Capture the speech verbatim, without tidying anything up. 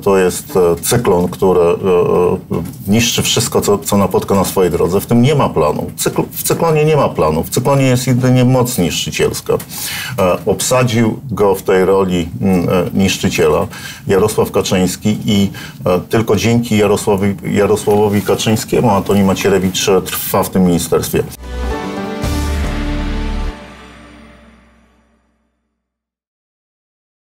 to jest cyklon, który niszczy wszystko, co, co napotka na swojej drodze. W tym nie ma planu. Cykl, w cyklonie nie ma planu. W cyklonie jest jedynie moc niszczycielska. Obsadził go w tej roli niszczyciela Jarosław Kaczyński i tylko dzięki Jarosławowi, Jarosławowi Kaczyńskiemu Antoni Macierewicz trwa w tym ministerstwie.